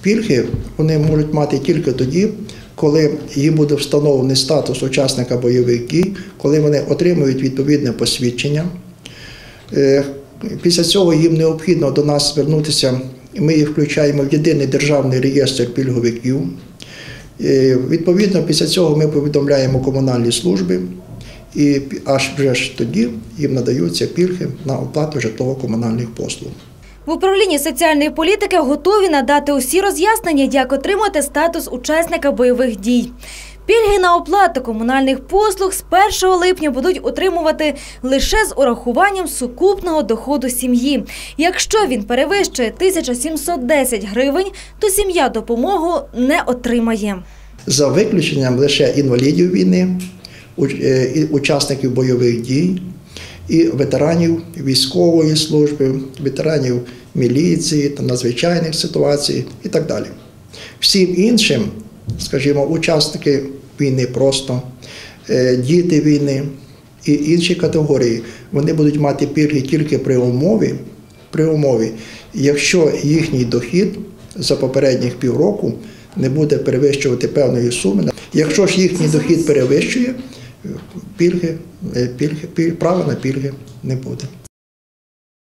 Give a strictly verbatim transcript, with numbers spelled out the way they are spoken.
Пільги вони можуть мати тільки тоді, коли їм буде встановлений статус учасника бойових дій, коли вони отримують відповідне посвідчення. Після цього їм необхідно до нас звернутися, ми їх включаємо в єдиний державний реєстр пільговиків. Відповідно, після цього ми повідомляємо комунальні служби, і аж вже ж тоді їм надаються пільги на оплату житлово-комунальних послуг. В управлінні соціальної політики готові надати усі роз'яснення, як отримати статус учасника бойових дій. Пільги на оплату комунальних послуг з першого липня будуть отримувати лише з урахуванням сукупного доходу сім'ї. Якщо він перевищує тисячу сімсот десять гривень, то сім'я допомогу не отримає. За виключенням лише інвалідів війни, учасників бойових дій і ветеранів військової служби, ветеранів міліції та надзвичайних ситуацій і так далі. Всім іншим, скажімо, учасники війни просто, діти війни і інші категорії, вони будуть мати пільги тільки при умові, при умові, якщо їхній дохід за попередніх півроку не буде перевищувати певної суми. Якщо ж їхній дохід перевищує, пільги, пільги, права на пільги не буде.